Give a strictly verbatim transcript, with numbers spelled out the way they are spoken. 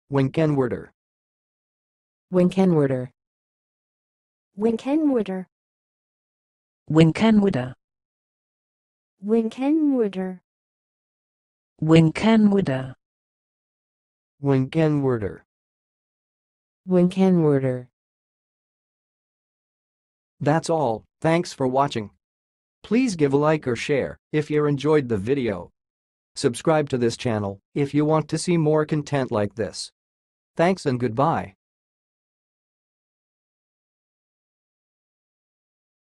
Winkenwerder. Winkenwerder. Winkenwerder. Winkenwerder. Winkenwerder. Winkenwerder. Winkenwerder. Winkenwerder. That's all, thanks for watching. Please give a like or share if you enjoyed the video. Subscribe to this channel if you want to see more content like this. Thanks and goodbye.